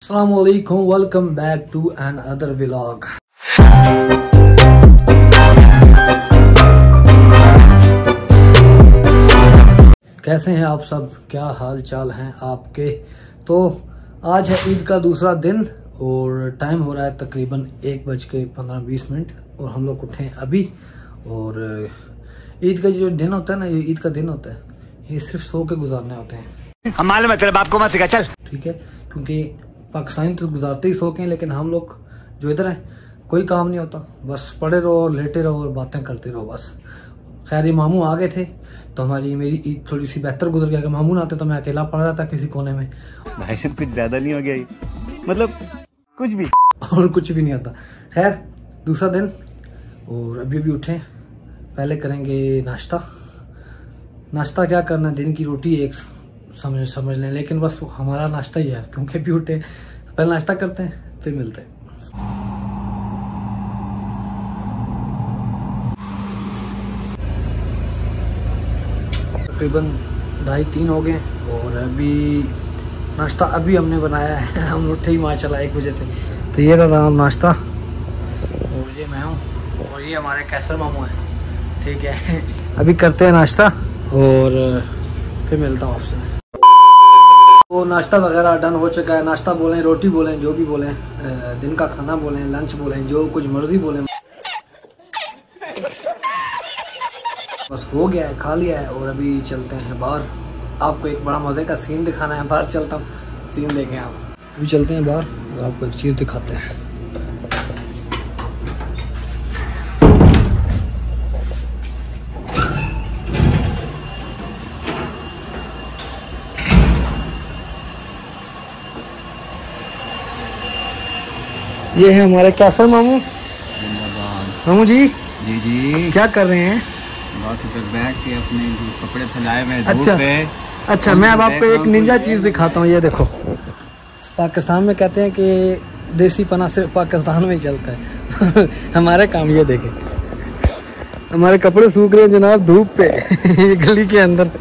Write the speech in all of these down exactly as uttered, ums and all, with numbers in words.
अस्सलाम वालेकुम, welcome back to another vlog. कैसे हैं आप सब, क्या हाल चाल हैं आपके। तो आज है ईद का दूसरा दिन और टाइम हो रहा है तकरीबन एक बज के पंद्रह बीस मिनट और हम लोग उठे हैं अभी। और ईद का जो दिन होता है ना, ये ईद का दिन होता है, ये सिर्फ सो के गुजारने होते हैं। हम मालूम है तेरे बाप को मत सिखा, चल ठीक है, क्योंकि पाकिस्तानी तो गुजारते ही सो के हैं, लेकिन हम लोग जो इधर हैं कोई काम नहीं होता, बस पड़े रहो और लेटे रहो और बातें करते रहो बस। खैर ये मामू आ गए थे तो हमारी मेरी ईद थोड़ी सी बेहतर गुजर गया कि मामू ना आते तो मैं अकेला पड़ रहा था किसी कोने में। भाई साहब कुछ ज्यादा नहीं हो गया ये, मतलब कुछ भी और कुछ भी नहीं आता। खैर दूसरा दिन और अभी भी उठे, पहले करेंगे नाश्ता। नाश्ता क्या करना, दिन की रोटी एक समझ समझ लें, लेकिन बस हमारा नाश्ता ही है क्योंकि भी उठे तो पहले नाश्ता करते हैं फिर मिलते हैं। तकरीबन ढाई तीन हो गए और अभी नाश्ता अभी हमने बनाया है। हम उठे ही माशाल्लाह एक बजे थे। तो ये रहा हम नाश्ता और ये मैं हूँ और ये हमारे कैसर मामू हैं। ठीक है, अभी करते हैं नाश्ता और फिर मिलता हूँ आपसे। वो नाश्ता वगैरह डन हो चुका है। नाश्ता बोलें, रोटी बोलें, जो भी बोलें, दिन का खाना बोलें, लंच बोलें, जो कुछ मर्जी बोलें, बस हो गया है, खा लिया है और अभी चलते हैं बाहर। आपको एक बड़ा मजे का सीन दिखाना है, बाहर चलता हूँ, सीन देखें आप। अभी चलते हैं बाहर और आपको एक चीज़ दिखाते हैं। ये है हमारे कैसर मामू। मामू जी जी जी क्या कर रहे हैं? बस इधर बैठ के अपने कपड़े फैलाए हुए अच्छा धूप पे। अच्छा, मैं अब आपको एक निंजा चीज दिखाता हूँ। ये देखो, पाकिस्तान में कहते हैं कि देसी पना सिर्फ पाकिस्तान में ही चलता है। हमारे काम ये देखें, हमारे कपड़े सूख रहे हैं जनाब धूप पे। गली के अंदर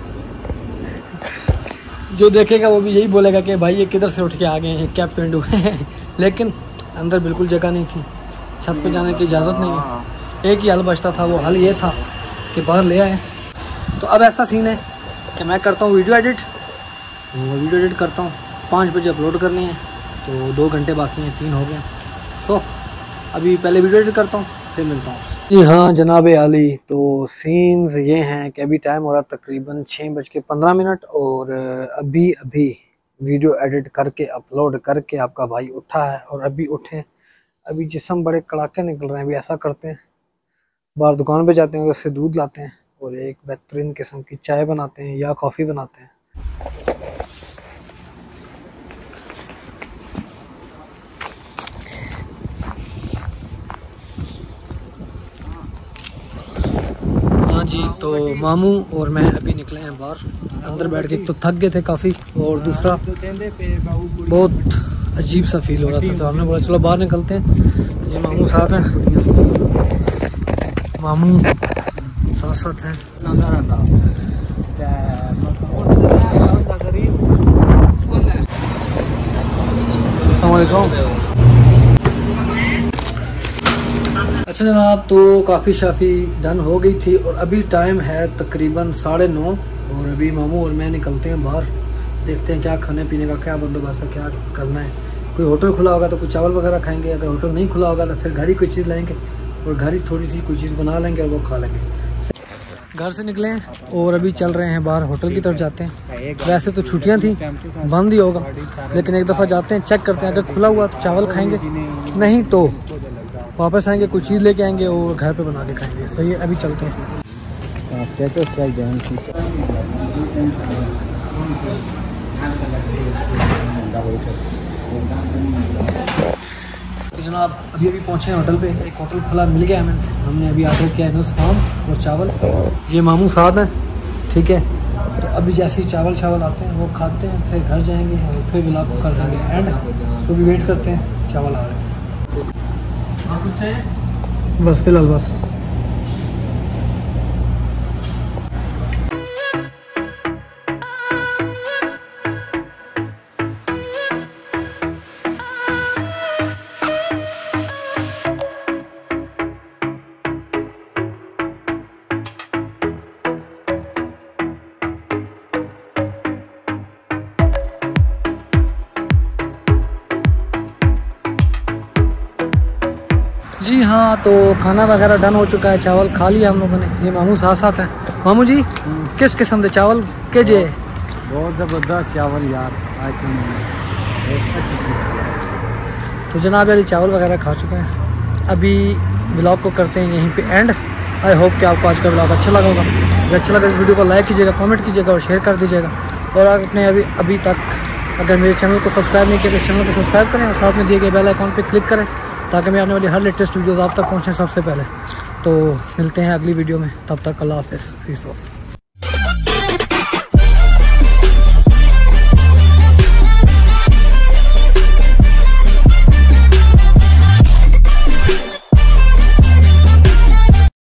जो देखेगा वो भी यही बोलेगा कि भाई ये किधर से उठ के आ गए हैं, क्या पेंडू है। लेकिन अंदर बिल्कुल जगह नहीं थी, छत पे जाने की इजाज़त नहीं है। एक ही हल बचता था, वो हल ये था कि बाहर ले आए। तो अब ऐसा सीन है कि मैं करता हूँ वीडियो एडिट, और वीडियो एडिट करता हूँ, पाँच बजे अपलोड करनी है, तो दो घंटे बाकी हैं, तीन हो गए। सो अभी पहले वीडियो एडिट करता हूँ फिर मिलता हूँ। जी हाँ जनाब आली, तो सीन्स ये हैं कि अभी टाइम हो रहा तकरीबन छः बज के पंद्रह मिनट और अभी अभी वीडियो एडिट करके अपलोड करके आपका भाई उठा है और अभी उठे, अभी जिस्म बड़े कड़ाके निकल रहे हैं। अभी ऐसा करते हैं, बाहर दुकान पे जाते हैं, उससे दूध लाते हैं और एक बेहतरीन किस्म की चाय बनाते हैं या कॉफ़ी बनाते हैं। हाँ जी, तो मामू और मैं अभी निकले हैं बाहर। अंदर बैठ के तो थक गए थे काफ़ी और दूसरा बहुत अजीब सा फील हो रहा था, तो हमने बोला चलो बाहर निकलते हैं। ये मामू साथ हैं, मामू साथ साथ हैं। अच्छा जनाब, तो काफ़ी शाफ़ी डन हो गई थी और अभी टाइम है तकरीबन साढ़े नौ और अभी मामू और मैं निकलते हैं बाहर। देखते हैं क्या खाने पीने का क्या बंदोबस्त है, क्या करना है। कोई होटल खुला होगा तो कुछ चावल वगैरह खाएंगे, अगर होटल नहीं खुला होगा तो फिर घर ही कोई चीज़ लाएंगे और घर ही थोड़ी सी कोई चीज़ बना लेंगे और वो खा लेंगे। घर से निकले हैं और अभी चल रहे हैं बाहर, होटल की तरफ जाते हैं। वैसे तो छुट्टियां थी, बंद ही होगा, लेकिन एक दफ़ा जाते हैं, चेक करते हैं, अगर खुला हुआ तो चावल खाएंगे, नहीं तो वापस आएंगे, कुछ चीज़ लेके आएंगे और घर पे बना के खाएंगे। सही है, अभी चलते हैं। तो जनाब अभी अभी पहुँचे हैं होटल पे, एक होटल खुला मिल गया हमें, हमने अभी ऑर्डर किया है नुस्फाम और चावल। ये मामू साथ हैं, ठीक है। तो अभी जैसे ही चावल चावल आते हैं वो खाते हैं, फिर घर जाएंगे और फिर ब्लॉग को कर देंगे एंड। तो भी वेट करते हैं, चावल आ रहे हैं बस फिलहाल बस। जी हाँ, तो खाना वगैरह डन हो चुका है, चावल खा लिया हम लोगों ने। ये मामू साथ साथ हैं। मामू जी किस किस्म के चावल के जे? बहुत ज़बरदस्त चावल यार, आज अच्छी चीज़। तो जनाब यार चावल वगैरह खा चुके हैं। अभी व्लॉग को करते हैं यहीं पे एंड। आई होप कि आपको आज का व्लॉग अच्छा लगा होगा। अगर अच्छा लगा इस वीडियो को लाइक कीजिएगा, कमेंट कीजिएगा और शेयर कर दीजिएगा। और आपने अभी अभी तक अगर मेरे चैनल को सब्सक्राइब नहीं किया तो इस चैनल को सब्सक्राइब करें और साथ में दिए गए बेल आइकॉन पर क्लिक करें ताकि मैं आने वाली हर लेटेस्ट वीडियोज़ आप तक पहुँचें सबसे पहले। तो मिलते हैं अगली वीडियो में, तब तक अल्लाह हाफ़िज़। Peace of.